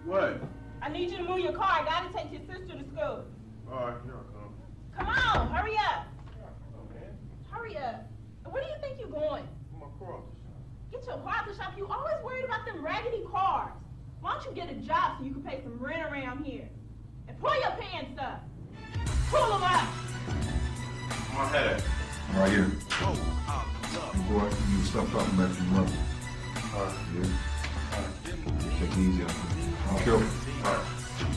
What? I need you to move your car. I gotta take your sister to school. All right, here I come. Come on, hurry up. Oh, man. Hurry up. Where do you think you're going? My car off the shop. Get your car out the shop. You always worried about them raggedy cars. Why don't you get a job so you can pay some rent around here? And pull your pants up. Pull them up. My headache. Right here. Boy, you need to stop talking about your mother. All right. Yeah. Take it easy out there. Careful. All right.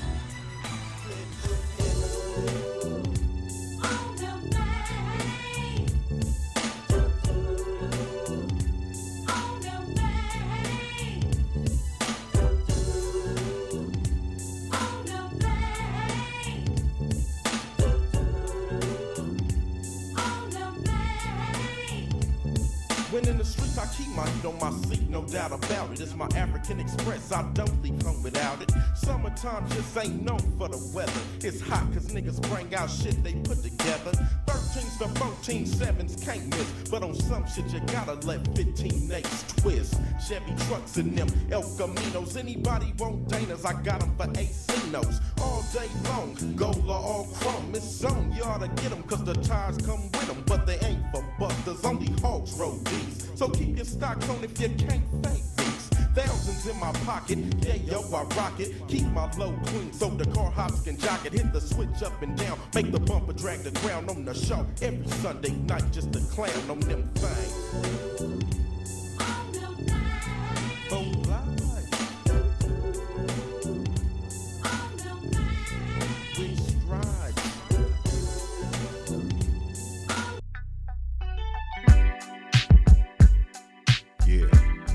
When in the streets, I keep my heat on my seat, no doubt about it. It's my African Express, I don't leave home without it. Summertime just ain't known for the weather. It's hot cause niggas bring out shit they put together. 13s to 14 7s can't miss, but on some shit you gotta let 15 8s twist. Chevy trucks in them El Caminos. Anybody want Danas, I got them for Asinos. All day long, gold or all chrome. It's on, you oughta get them cause the tires come with them. But they ain't for busters, only hogs roll these. So keep your stocks on if you can't fake these. Thousands in my pocket, yeah, yo, I rock it. Keep my low clean so the car hops can jock it. Hit the switch up and down, make the bumper drag the ground on the show. Every Sunday night, just a clown on them things. Oh, life. We stride. Yeah.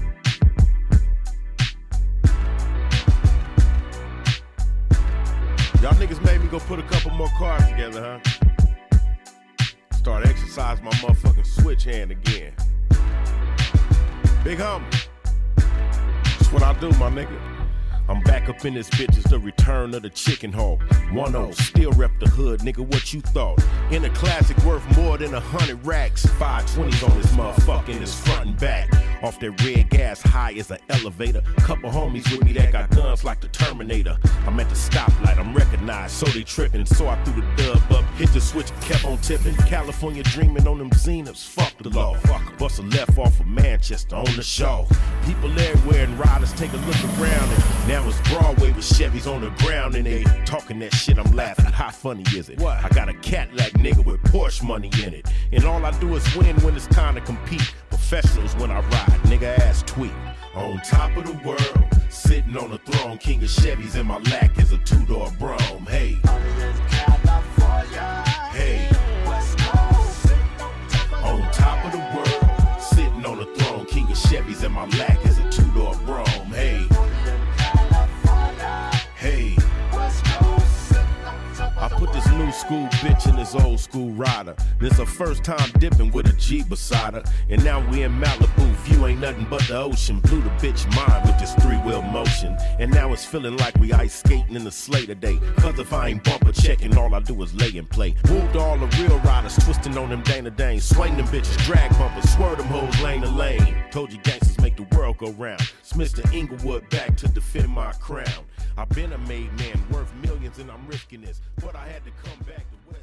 Y'all niggas made me go put a couple more cards together, huh? Start exercising my motherfucking switch hand again. Big homie. That's what I do, my nigga. I'm back up in this bitch, it's the return of the chicken hawk. 1-0, still rep the hood, nigga, what you thought? In a classic worth more than 100 racks. 520s on this motherfucker in his front and back. Off that red gas, high as an elevator. Couple homies with me that got guns like the Terminator. I'm at the stoplight, I'm recognized, so they tripping. So I threw the dub up, hit the switch and kept on tipping. California dreaming on them Zeniths, fuck the law. Bust a left off of Manchester on the show. People everywhere and riders take a look around and now it's Broadway with Chevys on the ground and they talking that shit, I'm laughing. How funny is it? What? I got a Cadillac nigga with Porsche money in it. And all I do is win when it's time to compete. Professionals when I ride, nigga ass tweet. On top of the world, sitting on the throne, king of Chevys in my lack is a two-door Brougham. Hey, hey, on top of the world, sitting on the throne, king of Chevys in my lack is a two-door Brougham. Hey, hey. I put this new school bitch in this old school rider. This her first time dipping with a G beside her. And now we in Malibu, view ain't nothing but the ocean. Blew the bitch mind with this three-wheel motion. And now it's feeling like we ice skating in the sleigh today. Cause if I ain't bumper checking, all I do is lay and play. Whooped all the real riders, twisting on them Dana Danes. Swing them bitches, drag bumpers, swerve them hoes lane to lane. Told you gangsters make the world go round. It's Mr. Inglewood back to defend my crown. I've been a made man, worth millions and I'm risking this. But I had to come back to West.